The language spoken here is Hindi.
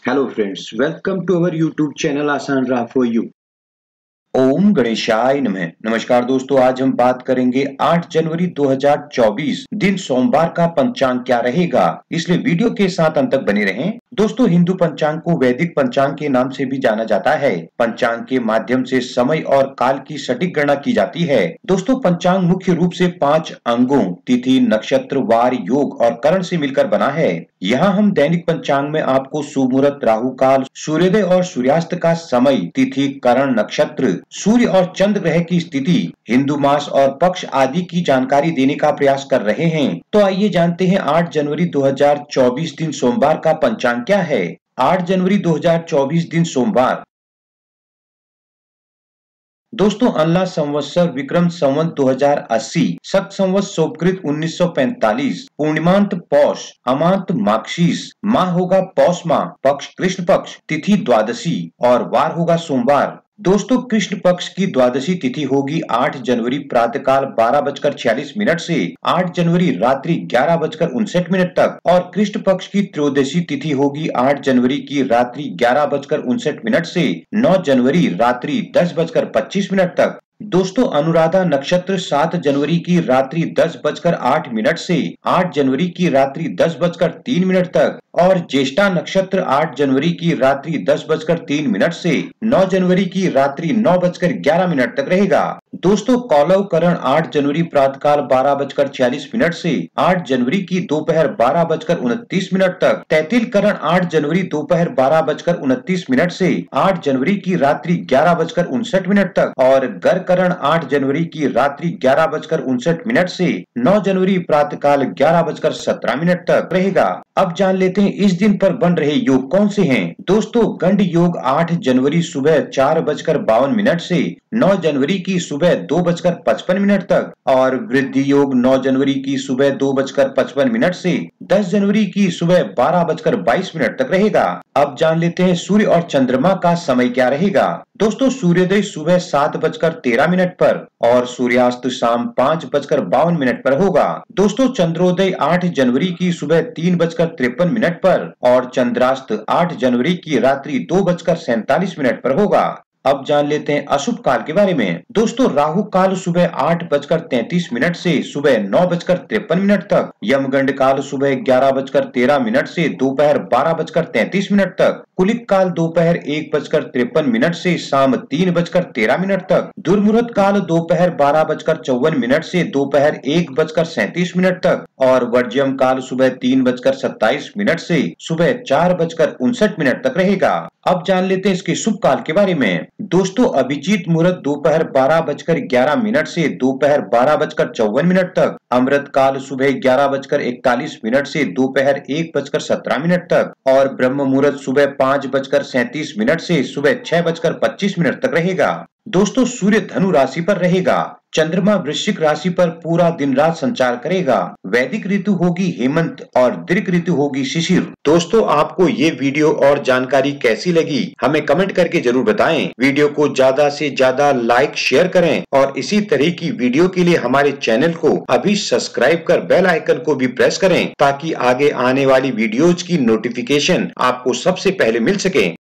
Hello friends, welcome to our YouTube channel Asan Ra for you. ओम गणेशाय नमः। नमस्कार दोस्तों, आज हम बात करेंगे 8 जनवरी 2024 दिन सोमवार का पंचांग क्या रहेगा, इसलिए वीडियो के साथ अंत तक बने रहें। दोस्तों, हिंदू पंचांग को वैदिक पंचांग के नाम से भी जाना जाता है। पंचांग के माध्यम से समय और काल की सटीक गणना की जाती है। दोस्तों, पंचांग मुख्य रूप से 5 अंगों तिथि, नक्षत्र, वार, योग और करण से मिलकर बना है। यहाँ हम दैनिक पंचांग में आपको शुभ मुहूर्त, राहु काल, सूर्योदय और सूर्यास्त का समय, तिथि, करण, नक्षत्र, सूर्य और चंद्र ग्रह की स्थिति, हिंदू मास और पक्ष आदि की जानकारी देने का प्रयास कर रहे हैं। तो आइए जानते हैं 8 जनवरी 2024 दिन सोमवार का पंचांग क्या है। 8 जनवरी 2024 दिन सोमवार। दोस्तों, अल्लाह संवत्सर विक्रम संवत 2080, शक संवत शोभकृत 1945, पूर्णिमांत पौष, अमांत माघशीस, माह होगा पौष माह, पक्ष कृष्ण पक्ष, तिथि द्वादशी और वार होगा सोमवार। दोस्तों, कृष्ण पक्ष की द्वादशी तिथि होगी 8 जनवरी प्रातःकाल 12:46 से 8 जनवरी रात्रि 11:59 तक और कृष्ण पक्ष की त्रयोदशी तिथि होगी 8 जनवरी की रात्रि 11:59 से 9 जनवरी रात्रि 10:25 तक। दोस्तों, अनुराधा नक्षत्र 7 जनवरी की रात्रि 10:08 से 8 जनवरी की रात्रि 10:03 तक और ज्येष्ठा नक्षत्र 8 जनवरी की रात्रि 10:03 से 9 जनवरी की रात्रि 9:11 तक रहेगा। दोस्तों, कौलव करण 8 जनवरी प्रातःकाल 12:46 से 8 जनवरी की दोपहर 12:29 तक, तैतिल करण 8 जनवरी दोपहर 12:29 से 8 जनवरी की रात्रि 11:59 तक और गर करण 8 जनवरी की रात्रि 11:59 से 9 जनवरी प्रातःकाल 11:17 तक रहेगा। अब जान लेते हैं इस दिन पर बन रहे योग कौन से हैं। दोस्तों, गंड योग 8 जनवरी सुबह 4:52 से 9 जनवरी की सुबह 2:55 तक और वृद्धि योग 9 जनवरी की सुबह 2:55 से 10 जनवरी की सुबह 12:22 तक रहेगा। अब जान लेते हैं सूर्य और चंद्रमा का समय क्या रहेगा। दोस्तों, सूर्योदय सुबह 7:13 पर और सूर्यास्त शाम 5:52 पर होगा। दोस्तों, चंद्रोदय 8 जनवरी की सुबह 3:53 पर और चंद्रास्त 8 जनवरी की रात्रि 2:47 पर होगा। अब जान लेते हैं अशुभ काल के बारे में। दोस्तों, राहु काल सुबह 8:33 से सुबह 9:53 तक, यमगंड काल सुबह 11:13 से दोपहर 12:33 तक, कुलिक काल दोपहर 1:53 से शाम 3:13 तक, दुर्मुहूर्त काल दोपहर 12:54 से दोपहर 1:37 तक और वर्ज्यम काल सुबह 3:27 से सुबह 4:59 तक रहेगा। अब जान लेते हैं इसके शुभ काल के बारे में। दोस्तों, अभिजीत मुहूर्त दोपहर 12:11 से दोपहर 12:54 तक, अमृत काल सुबह 11:41 से दोपहर 1:17 तक और ब्रह्म मुहूर्त सुबह 5:37 से सुबह 6:25 तक रहेगा। दोस्तों, सूर्य धनु राशि पर रहेगा, चंद्रमा वृश्चिक राशि पर पूरा दिन रात संचार करेगा, वैदिक ऋतु होगी हेमंत और दीर्घ ऋतु होगी शिशिर। दोस्तों, आपको ये वीडियो और जानकारी कैसी लगी हमें कमेंट करके जरूर बताएं। वीडियो को ज्यादा से ज्यादा लाइक शेयर करें और इसी तरह की वीडियो के लिए हमारे चैनल को अभी सब्सक्राइब कर बेल आइकन को भी प्रेस करें ताकि आगे आने वाली वीडियोज की नोटिफिकेशन आपको सबसे पहले मिल सके।